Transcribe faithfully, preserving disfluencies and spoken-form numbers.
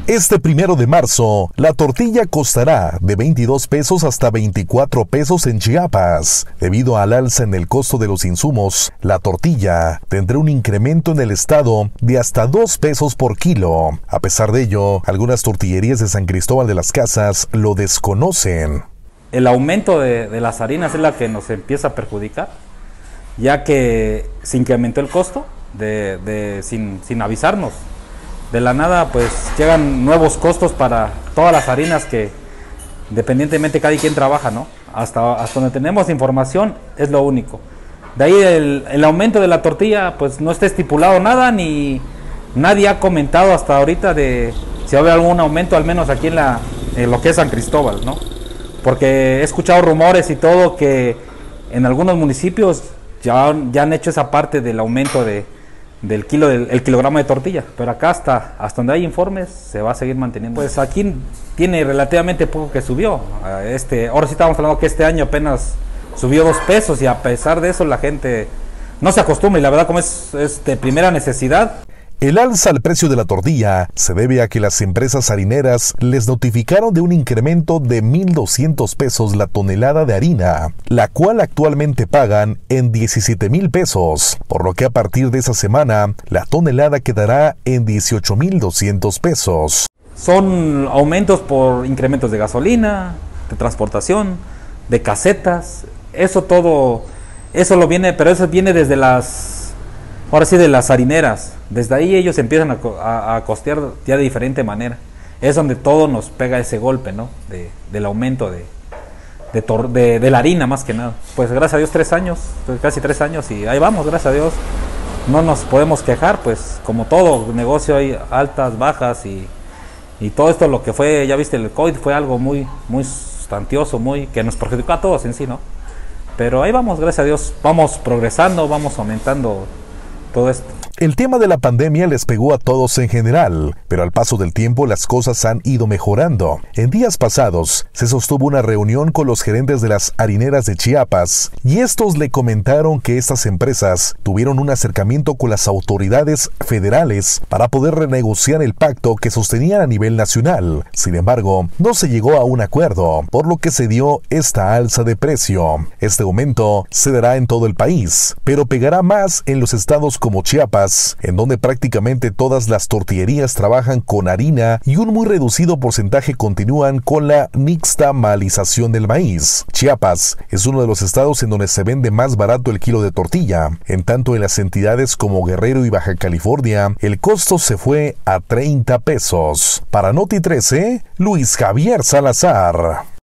Este primero de marzo, la tortilla costará de veintidós pesos hasta veinticuatro pesos en Chiapas. Debido al alza en el costo de los insumos, la tortilla tendrá un incremento en el estado de hasta dos pesos por kilo. A pesar de ello, algunas tortillerías de San Cristóbal de las Casas lo desconocen. El aumento de, de las harinas es la que nos empieza a perjudicar, ya que se incrementó el costo de, de, sin, sin avisarnos. De la nada pues llegan nuevos costos para todas las harinas que independientemente cada quien trabaja, ¿no? Hasta, hasta donde tenemos información es lo único. De ahí el, el aumento de la tortilla pues no está estipulado nada, ni nadie ha comentado hasta ahorita de si va a haber algún aumento, al menos aquí en, la, en lo que es San Cristóbal, ¿no? Porque he escuchado rumores y todo que en algunos municipios ya, ya han hecho esa parte del aumento de del kilo del el kilogramo de tortilla, pero acá hasta hasta donde hay informes se va a seguir manteniendo. Pues aquí tiene relativamente poco que subió. Este, ahora sí estamos hablando que este año apenas subió dos pesos y a pesar de eso la gente no se acostumbra y la verdad como es, es de primera necesidad. El alza al precio de la tortilla se debe a que las empresas harineras les notificaron de un incremento de mil doscientos pesos la tonelada de harina, la cual actualmente pagan en diecisiete mil pesos, por lo que a partir de esa semana la tonelada quedará en dieciocho mil doscientos pesos. Son aumentos por incrementos de gasolina, de transportación, de casetas, eso todo, eso lo viene, pero eso viene desde las... Ahora sí, de las harineras. Desde ahí ellos empiezan a, a, a costear ya de diferente manera. Es donde todo nos pega ese golpe, ¿no? De, del aumento de, de, tor de, de la harina, más que nada. Pues gracias a Dios, tres años, pues casi tres años, y ahí vamos, gracias a Dios. No nos podemos quejar, pues como todo negocio hay altas, bajas, y, y todo esto lo que fue, ya viste, el COVID fue algo muy, muy sustantioso, muy, que nos perjudicó a todos en sí, ¿no? Pero ahí vamos, gracias a Dios, vamos progresando, vamos aumentando todo esto. El tema de la pandemia les pegó a todos en general, pero al paso del tiempo las cosas han ido mejorando. En días pasados se sostuvo una reunión con los gerentes de las harineras de Chiapas y estos le comentaron que estas empresas tuvieron un acercamiento con las autoridades federales para poder renegociar el pacto que sostenían a nivel nacional. Sin embargo, no se llegó a un acuerdo, por lo que se dio esta alza de precio. Este aumento se dará en todo el país, pero pegará más en los estados como Chiapas, en donde prácticamente todas las tortillerías trabajan con harina y un muy reducido porcentaje continúan con la nixtamalización del maíz. Chiapas es uno de los estados en donde se vende más barato el kilo de tortilla, en tanto en las entidades como Guerrero y Baja California el costo se fue a treinta pesos. Para Noti trece, Luis Javier Salazar.